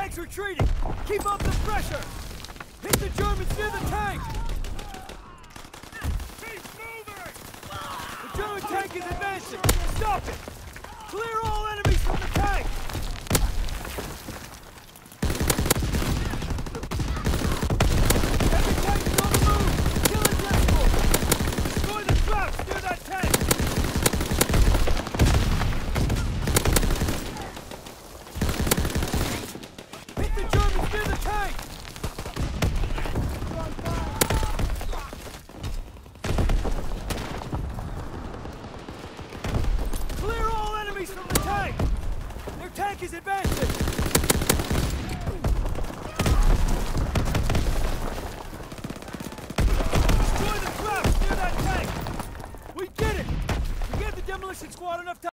tank's retreating! Keep up the pressure! Hit the Germans near the tank! He's moving! The German tank is advancing! Stop it! Clear all enemies from the tank! Every tank is on the move! Kill its escort! Destroy the traps near that tank! Hit the Germans near the tank! Clear all enemies from the tank! Their tank is advancing! Destroy the traps near that tank! We did it! We gave the demolition squad enough time.